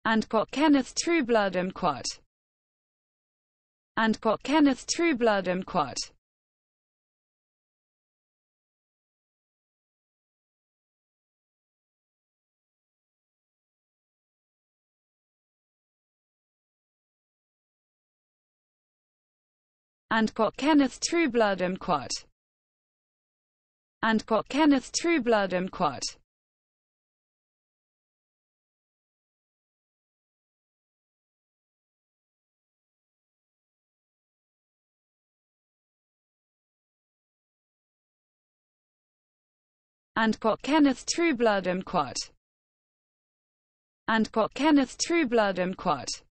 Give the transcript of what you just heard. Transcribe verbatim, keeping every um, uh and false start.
and got Kenneth Trueblood and quat. And got Kenneth Trueblood and quat. And got Kenneth Trueblood and quat. And got Kenneth Trueblood and quat. And got Kenneth Trueblood and quat. And got Kenneth Trueblood and quat.